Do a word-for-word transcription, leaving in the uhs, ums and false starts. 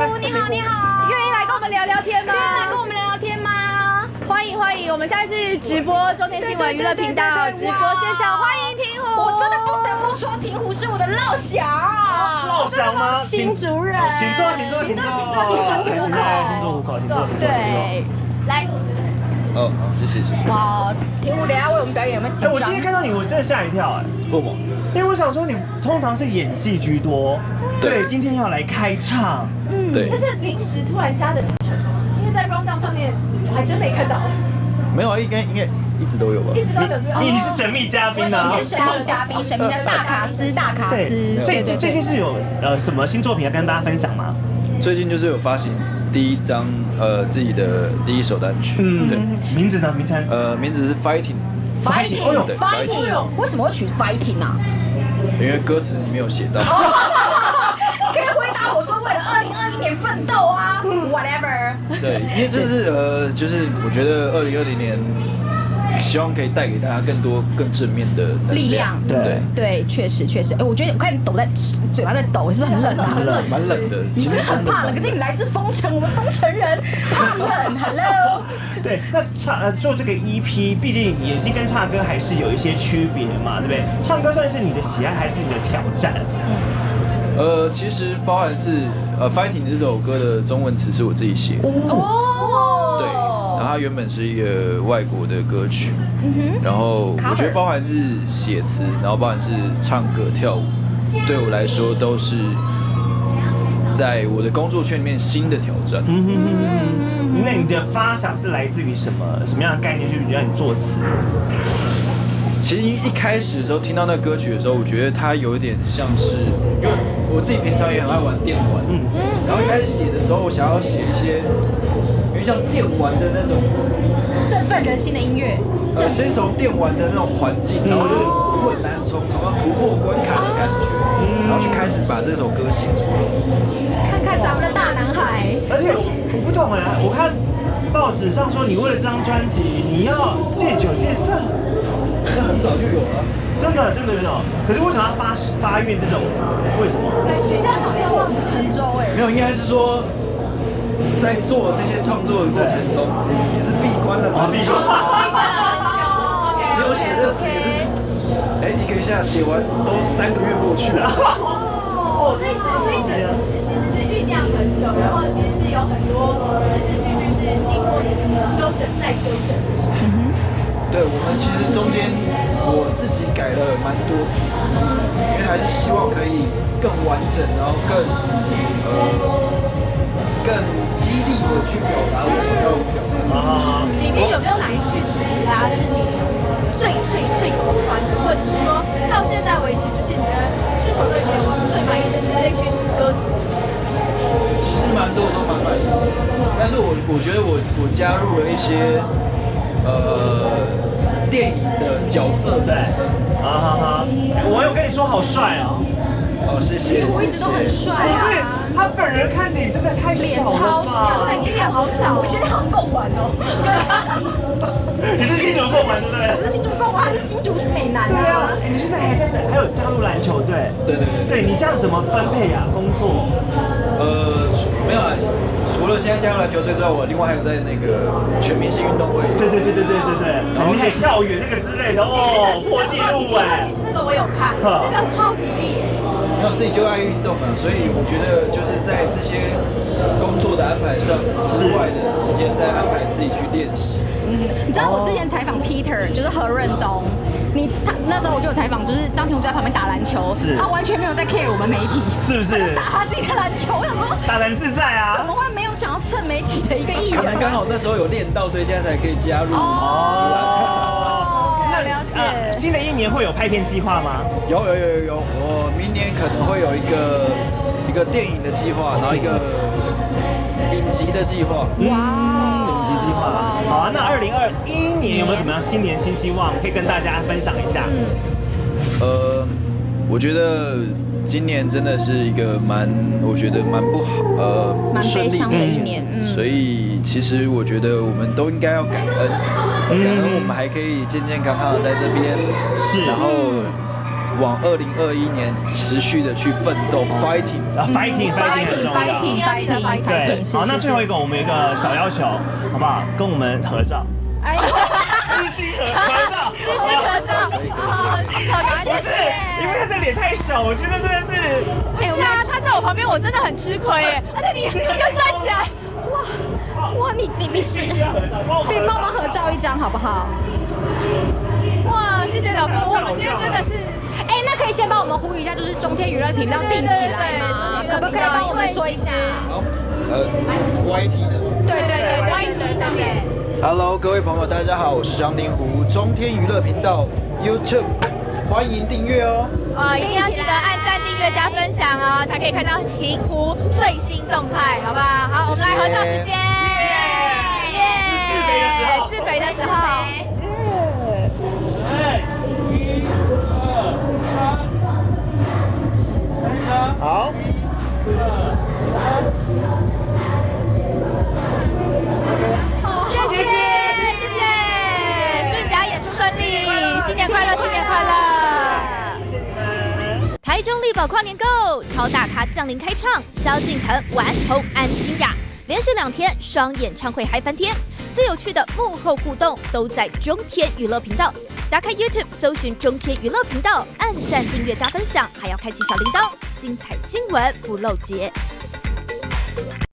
虎，你好，你好， 愿意来跟我们聊聊天吗？ 愿意来跟我们聊聊天吗？ 欢迎欢迎，我们现在是直播中天新闻娱乐频道直播现场，欢迎庭虎。 我真的不得不说，庭虎是我的老乡。 老乡吗？ 新竹人。 请坐，请坐，请坐。 新竹虎口， 新竹虎口，请坐，请坐。 对，来。 哦，好，谢谢，谢谢。 哇，庭虎，等一下为我们表演有没有紧张？ 哎，我今天看到你，我真的吓一跳哎。 为什么？ 因为我想说，你通常是演戏居多，对，今天要来开唱， 嗯， 对。 这是临时突然加的行程吗？因为在 rundown 上面我还真没看到。 没有啊，应该应该一直都有吧。 一直都有。 你是神秘嘉宾啊！ 你是神秘嘉宾，神秘的大卡斯，大卡斯。 所以最近是有呃什么新作品要跟大家分享吗？ 最近就是有发行第一张呃自己的第一首单曲， 嗯，对，名字呢？名称？ 呃，名字是 Fighting。Fighting。为什么会取 Fighting 啊？ 因为歌词里面有写到。 可以回答我说为了二零二一年奋斗啊 ，whatever。 对，因为就是呃，就是我觉得二零二零年，希望可以带给大家更多更正面的力量。 对对，确实确实。哎，我觉得我看你抖在嘴巴在抖，是不是很冷啊？ 很冷，蛮冷的。 你是不是很怕冷？可是你来自风城，我们风城人怕冷。Hello。 对，那唱呃做这个 E P， 毕竟演戏跟唱歌还是有一些区别嘛，对不对？唱歌算是你的喜爱还是你的挑战？ 嗯。 呃，其实包含是呃《Fighting》这首歌的中文词是我自己写的。 哦。 对，然后它原本是一个外国的歌曲，嗯哼，然后我觉得包含是写词，然后包含是唱歌跳舞，对我来说都是在我的工作圈里面新的挑战。嗯哼哼哼。那你的发想是来自于什么什么样的概念去让你作词？ 其实一开始的时候听到那歌曲的时候，我觉得它有一点像是，因为我自己平常也很爱玩电玩，嗯，然后一开始写的时候，我想要写一些，有点像电玩的那种振奋人心的音乐， 呃，先从电玩的那种环境，然后就困难重重要突破关卡的感觉，然后去开始把这首歌写出来。 看看咱们的大男孩， 而且我不懂哎，我看报纸上说你为了这张专辑，你要戒酒戒色。 那很早就有了， 真的真的真的。可是为什么要发发愿这种？为什么？ 对，许下场面望子成舟哎。 没有，应该是说在做这些创作的过程中，也是闭关了嘛。闭关。没有写这词也是，哎，一个一下写完都三个月过去了。 哦，所以所以这个词其实是酝酿很久，然后其实是有很多字字句句是经过修整再修整。嗯哼。 对，我们其实中间我自己改了蛮多次，因为还是希望可以更完整，然后更呃更激励的去表达我想要表达。 啊，里面有没有哪一句词啊是你最最最喜欢的，或者是说到现在为止，就是你觉得这首歌里面我最满意的是这句歌词？ 其实蛮多都蛮满意，但是我我觉得我我加入了一些。呃，电影的角色在， 啊哈哈！我有跟你说好帅哦， 哦谢谢。 我一直都很帅啊。 不是，他本人看你真的太脸超小， 对，你脸好小， 我现在好像贡丸哦。 你是新竹贡丸对不对？ 我是新竹贡丸，他是新竹美男啊。 对啊，哎，你现在还在等，还有加入篮球队。 对对对。 对你这样怎么分配啊？工作？ 呃，没有啊。除了现在加入篮球队之外，我另外还有在那个全明星运动会。 对对对对对对对。然后你还跳远那个之类的哦，破纪录哎。 其实那个我有看，那个很耗体力。 没有自己就爱运动嘛，所以我觉得就是在这些工作的安排上之外的时间，再安排自己去练习。 嗯，你知道我之前采访 Peter， 就是何润东。你他那时候我就有采访，就是张庭虎就在旁边打篮球，他完全没有在 care 我们媒体， 是不是？ 打他自己的篮球，我想说打篮自在啊， 怎么会没有想要蹭媒体的一个艺人？ 可能刚好那时候有练到，所以现在才可以加入。 哦，那了解。 新的一年会有拍片计划吗？ 有有有有有，我明年可能会有一个一个电影的计划，然后一个影集的计划。 哇！计划好啊，那二零二一年有没有什么样新年新希望可以跟大家分享一下？ 呃，我觉得今年真的是一个蛮，我觉得蛮不好，呃， 蛮悲伤的一年。 嗯，所以其实我觉得我们都应该要感恩，感恩我们还可以健健康康的在这边， 是， 然后往二零二一年持续的去奋斗 ，fighting 啊 ，fighting，fighting 很重要。 fighting，fighting，fighting， 对，好，那最后一个我们有一个小要求，好不好？跟我们合照。哎，私心合照， 私心合照，好，好，谢谢。 因为他的脸太小，我觉得真的是。 哎，对啊，他在我旁边，我真的很吃亏耶。而且你要站起来， 哇哇，你你你是，可以帮我们合照一张好不好？ 哇，谢谢老婆，我们今天真的是。 哎，那可以先帮我们呼吁一下，就是中天娱乐频道定起来吗？可不可以帮我们说一下？ 好，呃 ，Y T 的。 对对对对 ，Y T 上面。 Hello， 各位朋友，大家好，我是张定湖，中天娱乐频道 YouTube， 欢迎订阅哦。 呃，一定要记得按赞、订阅、加分享哦，才可以看到平湖最新动态，好不好？好，我们来合照时间。耶！ 自肥的时候。 自肥的时候。 一、二、三，好。 谢谢谢谢，祝你大家演出顺利，新年快乐，新年快乐！台中力宝跨年购，超大咖降临开唱，萧敬腾、顽童、安心亚，连续两天双演唱会嗨翻天，最有趣的幕后互动都在中天娱乐频道。打开 YouTube 搜寻中天娱乐频道，按赞、订阅、加分享，还要开启小铃铛，精彩新闻不漏节。